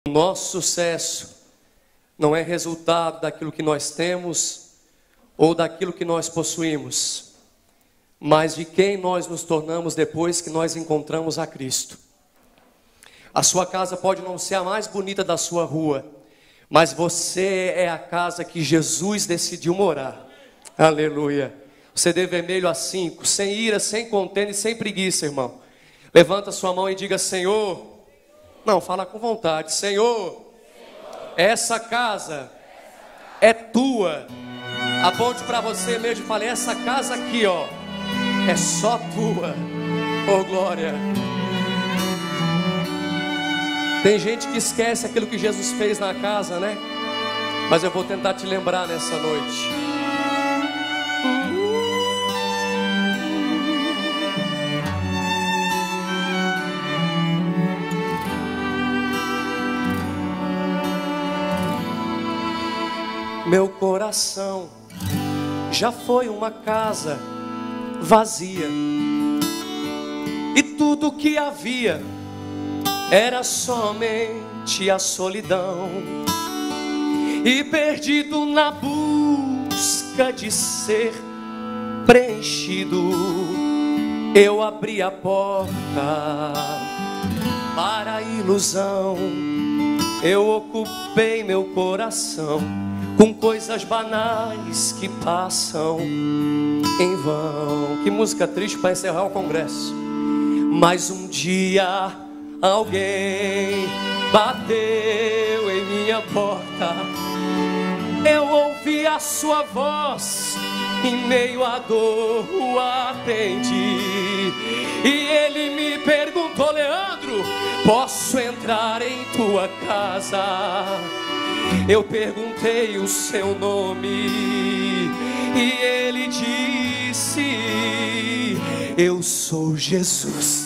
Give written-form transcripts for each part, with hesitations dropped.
O nosso sucesso não é resultado daquilo que nós temos ou daquilo que nós possuímos, mas de quem nós nos tornamos depois que nós encontramos a Cristo. A sua casa pode não ser a mais bonita da sua rua, mas você é a casa que Jesus decidiu morar. Aleluia. CD vermelho A5, sem ira, sem contenda e sem preguiça, irmão. Levanta sua mão e diga: Senhor. Não, fala com vontade. Senhor, essa casa é tua. Aponte para você mesmo e fale: essa casa aqui, ó, é só tua. Oh, glória. Tem gente que esquece aquilo que Jesus fez na casa, né? Mas eu vou tentar te lembrar nessa noite. Meu coração já foi uma casa vazia, e tudo que havia era somente a solidão. E perdido na busca de ser preenchido, eu abri a porta para a ilusão. Eu ocupei meu coração com coisas banais que passam em vão. Que música triste para encerrar o congresso. Mas um dia alguém bateu em minha porta. Eu ouvi a sua voz, em meio à dor o atendi. E ele me perguntou: Leandro, posso entrar em tua casa? Eu perguntei o seu nome e ele disse: eu sou Jesus.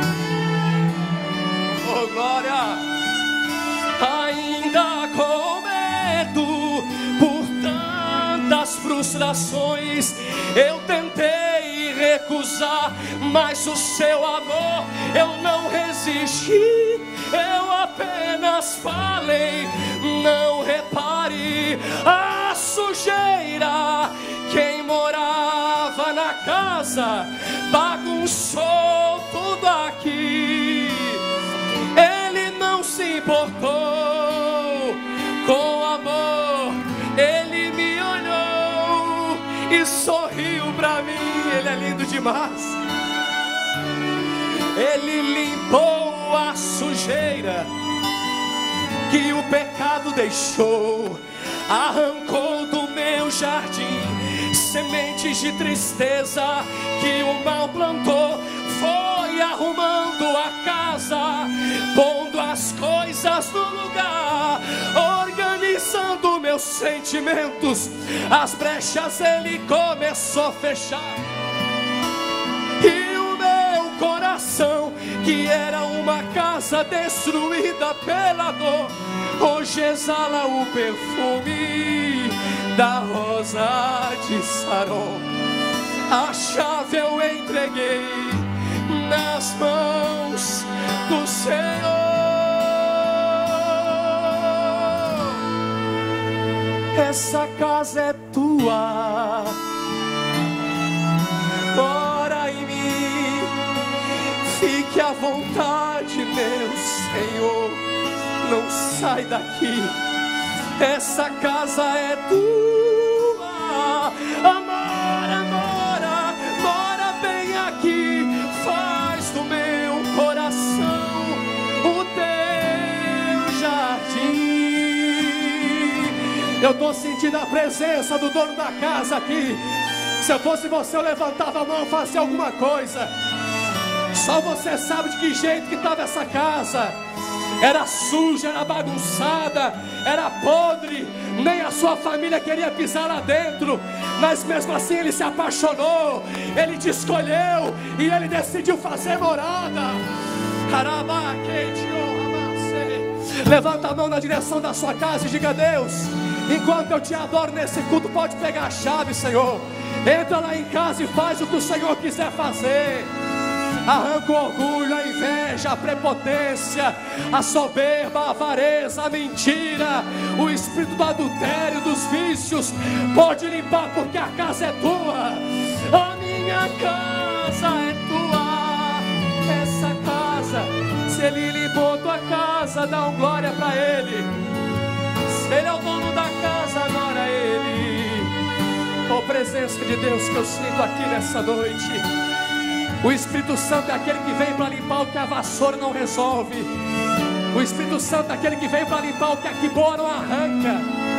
Oh, glória! Ainda com medo por tantas frustrações, eu tentei recusar, mas o seu amor eu não resisti. Eu apenas falei: não repare a sujeira. Quem morava na casa bagunçou tudo aqui. Ele não se importou com amor, ele me olhou e sorriu pra mim. Ele é lindo demais. Ele limpou a sujeira que o pecado deixou, arrancou do meu jardim sementes de tristeza que o mal plantou. Foi arrumando a casa, pondo as coisas no lugar, organizando meus sentimentos. As brechas ele começou a fechar. E o meu coração, que era uma casa destruída pela dor, hoje exala o perfume da rosa de Saron. A chave eu entreguei nas mãos do Senhor. Essa casa é tua, mora em mim, fique à vontade, meu Senhor, não sai daqui. Essa casa é tua, mora bem aqui. Faz do meu coração o teu jardim. Eu estou sentindo a presença do dono da casa aqui. Se eu fosse você, eu levantava a mão e fazia alguma coisa. Só você sabe de que jeito que estava essa casa. Era suja, era bagunçada, era podre. Nem a sua família queria pisar lá dentro. Mas mesmo assim ele se apaixonou, ele te escolheu e ele decidiu fazer morada. Levanta a mão na direção da sua casa e diga: Deus, enquanto eu te adoro nesse culto, pode pegar a chave, Senhor. Entra lá em casa e faz o que o Senhor quiser fazer. arranca o orgulho, a inveja, a prepotência, a soberba, a avareza, a mentira, o espírito do adultério, dos vícios. Pode limpar, porque a casa é tua. A minha casa é tua. Essa casa, se Ele limpou tua casa, dá um glória para Ele. Se Ele é o dono da casa, adora Ele. Oh, presença de Deus que eu sinto aqui nessa noite. O Espírito Santo é aquele que vem para limpar o que a vassoura não resolve. O Espírito Santo é aquele que vem para limpar o que a quiboa não arranca.